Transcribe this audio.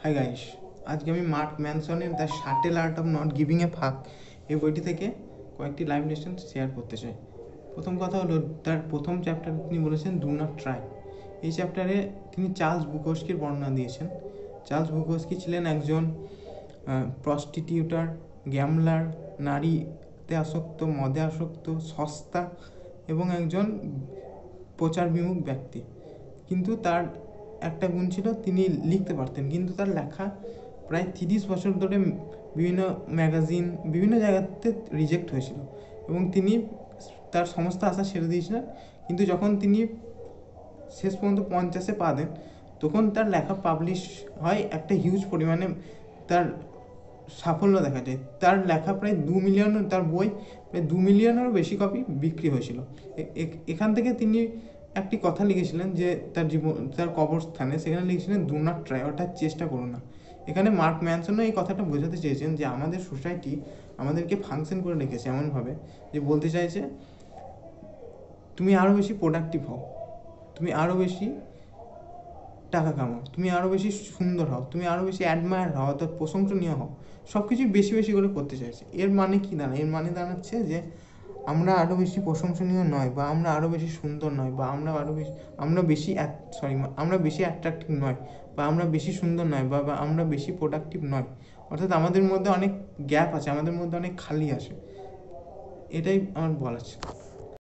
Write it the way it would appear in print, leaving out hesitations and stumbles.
Hi guys, আজকে আমি Mark ম্যানসনের the subtle art of not giving a fuck এই বইটি থেকে কয়েকটি লাইভ লেসন শেয়ার করতে চাই। প্রথম কথা হলো, তার প্রথম চ্যাপ্টারে তিনি বলেছেন ডু নট ট্রাই। এই চ্যাপ্টারে তিনি চার্লস বুকোস্কির বর্ণনা দিয়েছেন। চার্লস বুকোস্কি ছিলেন একজন প্রস্টিটিউটার, গ্যামলার, নারীতে আসক্ত, মদে আসক্ত, সস্তা এবং একজন প্রচার বিমুখ ব্যক্তি। কিন্তু তার একটা গুণ ছিল, তিনি লিখতে পারতেন, কিন্তু তার লেখা প্রায় 30 বছর ধরে বিভিন্ন ম্যাগাজিন, বিভিন্ন জায়গাতে রিজেক্ট হয়েছিল এবং তিনি তার সমস্ত আশা ছেড়ে দিয়েছিলেন। কিন্তু যখন তিনি শেষ পর্যন্ত 50-এ পা দেন, তখন তার লেখা পাবলিশ হয়, একটা হিউজ পরিমাণে তার সাফল্য দেখা যায়। তার লেখা প্রায় 2 মিলিয়ন, তার বই প্রায় 2 মিলিয়নেরও বেশি কপি বিক্রি হয়েছিল। এখান থেকে তিনি একটি কথা লিখেছিলেন যে তার তার কবরস্থানে, সেখানে লিখেছিলেন ডু নট ট্রাই, অর্থাৎ চেষ্টা করো না। এখানে মার্ক ম্যানসনও এই কথাটা বোঝাতে চেয়েছেন যে আমাদের সোসাইটি আমাদেরকে ফাংশন করে রেখেছে এমনভাবে যে বলতে চাইছে তুমি আরও বেশি প্রোডাক্টিভ হও, তুমি আরও বেশি টাকা কামাও, তুমি আরও বেশি সুন্দর হও, তুমি আরও বেশি অ্যাডমায়ার হও, অর্থাৎ প্রশংসনীয় হও, সব কিছুই বেশি বেশি করে করতে চাইছে। এর মানে কি দাঁড়ায়? এর মানে দাঁড়াচ্ছে যে আমরা আরও বেশি প্রশংসনীয় নয়, বা আমরা আরও বেশি সুন্দর নয়, বা আমরা বেশি অ্যাট্রাক্টিভ নয়, বা আমরা বেশি সুন্দর নয়, বা আমরা বেশি প্রোডাক্টিভ নয়। অর্থাৎ আমাদের মধ্যে অনেক গ্যাপ আছে, আমাদের মধ্যে অনেক খালি আছে। এটাই আমার বলার ছিল।